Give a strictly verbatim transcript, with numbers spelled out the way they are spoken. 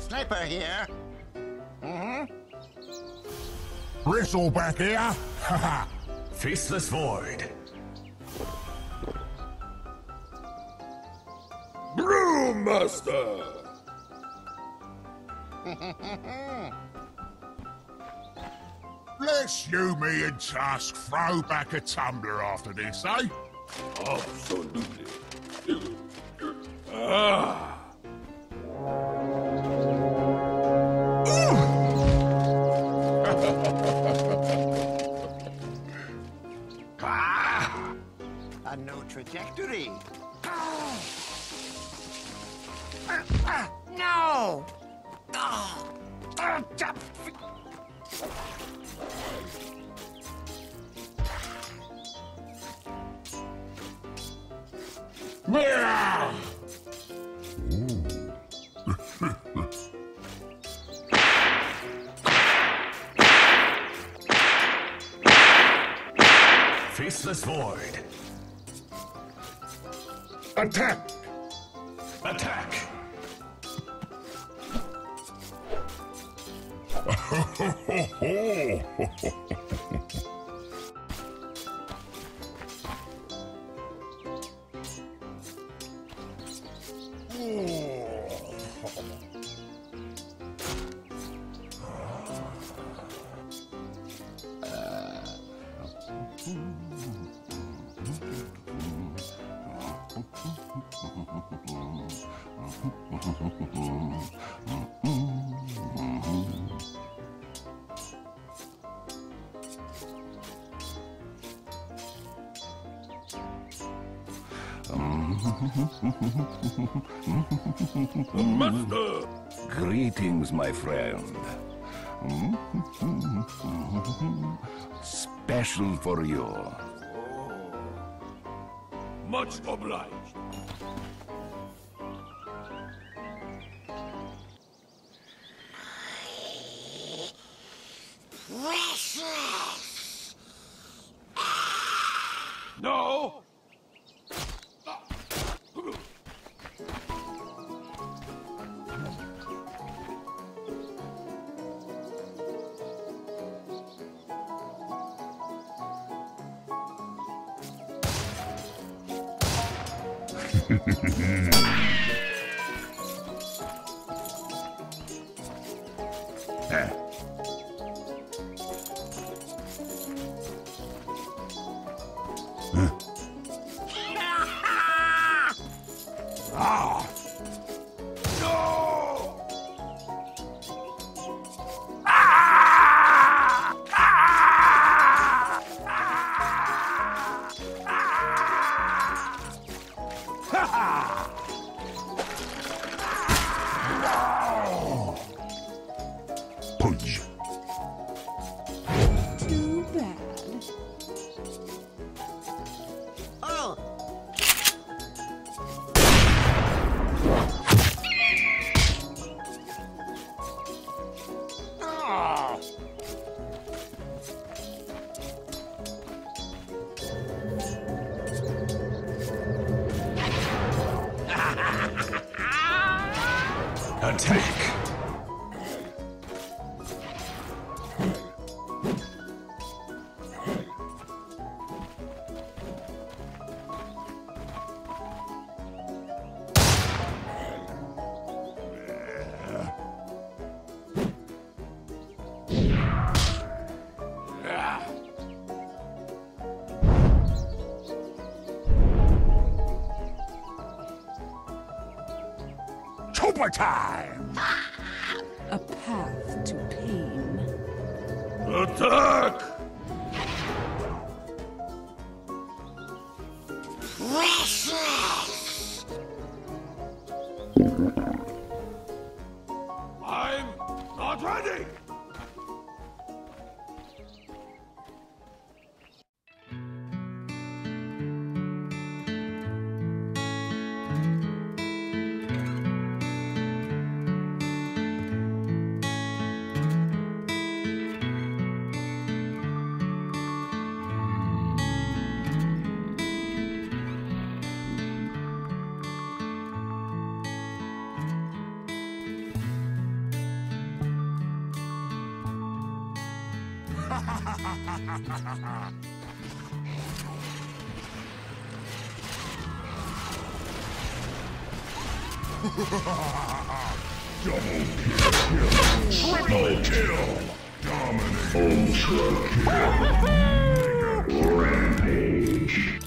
Sniper here. Mm-hmm. Bristle back here. Haha. Faceless Void. Brewmaster! Let's you, me, and Tusk throw back a tumbler after this, eh? Absolutely. Ah! Ah! A new trajectory. Ah! Ah, no! Ah! Ah, jump. Yeah! Faceless Void. Attack! Attack! Master! Greetings, my friend. Special for you. Much obliged. Precious! No! Eh. Ah! No! Ah! Ah! Ah! Ha ha! Pudge. Too bad. Oh! Oh! Attack! Chopper time! A path to pain. Attack! Precious! I'm not ready! Triple kill! Dominate! Ultra kill. Rampage.